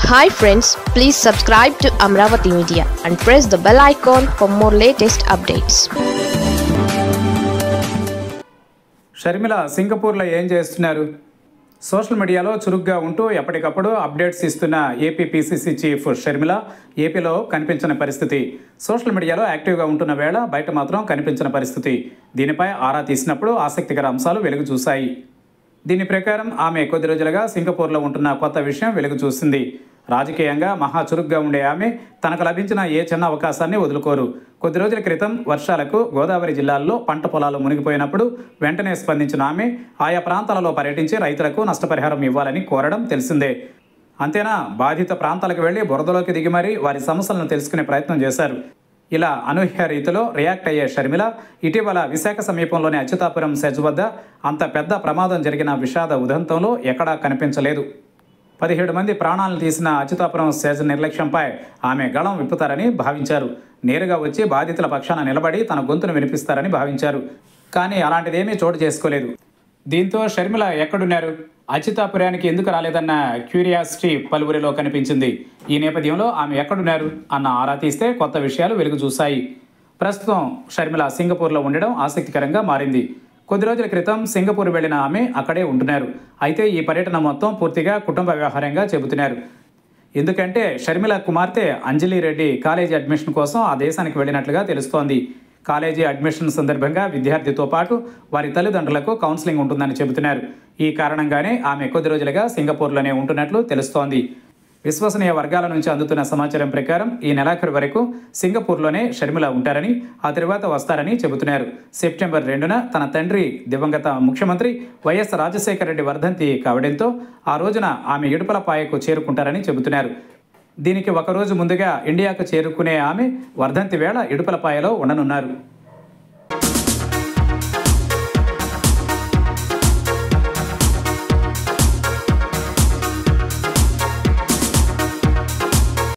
Hi friends, please subscribe to Amravati Media and press the bell icon for more latest updates. Sharmila సింగపూర్లో ఏం చేస్తున్నారు? Social మీడియాలో చురుగ్గా ఉంటూ ఎప్పటికప్పుడు అప్డేట్స్ ఇస్తున్న ఏపీ పీసీసీ చీఫ్ షర్మిల ఏపీలో కనిపించిన పరిస్థితి. సోషల్ మీడియాలో యాక్టివ్గా ఉంటున్న వేళ బయట మాత్రం కనిపించిన పరిస్థితి. దీనిపై ఆరా తీసినప్పుడు ఆసక్తికర అంశాలు వెలుగు చూశాయి. దీని ప్రకారం ఆమె కొద్ది రోజులుగా సింగపూర్లో ఉంటున్న కొత్త విషయం వెలుగు చూసింది. రాజకీయంగా మహా చురుగ్గా ఉండే ఆమె తనకు లభించిన ఏ చిన్న అవకాశాన్ని వదులుకోరు. కొద్ది రోజుల క్రితం వర్షాలకు గోదావరి జిల్లాల్లో పంట పొలాలు మునిగిపోయినప్పుడు వెంటనే స్పందించిన ఆమె ఆయా ప్రాంతాలలో పర్యటించి రైతులకు నష్టపరిహారం ఇవ్వాలని కోరడం తెలిసిందే. అంతేనా, బాధిత ప్రాంతాలకు వెళ్లి బురదలోకి దిగి మరీ వారి సమస్యలను తెలుసుకునే ప్రయత్నం చేశారు. ఇలా అనూహ్య రీతిలో రియాక్ట్ అయ్యే షర్మిల ఇటీవల విశాఖ సమీపంలోని అచ్యుతాపురం సెజ్ వద్ద అంత పెద్ద ప్రమాదం జరిగిన విషాద ఉదంతంలో ఎక్కడా కనిపించలేదు. 17 మంది ప్రాణాలను తీసిన అచ్యుతాపురం సెజ్ నిర్లక్ష్యంపై ఆమె గళం విప్పుతారని భావించారు. నేరుగా వచ్చి బాధితుల పక్షాన నిలబడి తన గొంతును వినిపిస్తారని భావించారు. కానీ అలాంటిదేమీ చోటు చేసుకోలేదు. దీంతో షర్మిల ఎక్కడున్నారు, అచ్యుతాపురానికి ఎందుకు రాలేదన్న క్యూరియాసిటీ పలువురిలో కనిపించింది. ఈ నేపథ్యంలో ఆమె ఎక్కడున్నారు అన్న ఆరా తీస్తే కొత్త విషయాలు వెలుగు చూశాయి. ప్రస్తుతం షర్మిల సింగపూర్లో ఉండడం ఆసక్తికరంగా మారింది. కొద్ది రోజుల క్రితం సింగపూర్ వెళ్లిన ఆమె అక్కడే ఉంటున్నారు. అయితే ఈ పర్యటన మొత్తం పూర్తిగా కుటుంబ వ్యవహారంగా చెబుతున్నారు. ఎందుకంటే షర్మిల కుమార్తె అంజలి రెడ్డి కాలేజీ అడ్మిషన్ కోసం ఆ దేశానికి వెళ్ళినట్లుగా తెలుస్తోంది. కాలేజీ అడ్మిషన్ సందర్భంగా విద్యార్థితో పాటు వారి తల్లిదండ్రులకు కౌన్సిలింగ్ ఉంటుందని చెబుతున్నారు. ఈ కారణంగానే ఆమె కొద్ది రోజులుగా సింగపూర్లోనే ఉంటున్నట్లు తెలుస్తోంది. విశ్వసనీయ వర్గాల నుంచి అందుతున్న సమాచారం ప్రకారం ఈ నెలాఖరు వరకు సింగపూర్లోనే షర్మిల ఉంటారని, ఆ తర్వాత వస్తారని చెబుతున్నారు. సెప్టెంబర్ 2న తన తండ్రి దివంగత ముఖ్యమంత్రి వైఎస్ రాజశేఖర రెడ్డి వర్ధంతి కావడంతో ఆ రోజున ఆమె ఇడుపలపాయకు చేరుకుంటారని చెబుతున్నారు. దీనికి ఒకరోజు ముందుగా ఇండియాకు చేరుకునే ఆమె వర్ధంతి వేళ ఇడుపలపాయలో ఉండనున్నారు.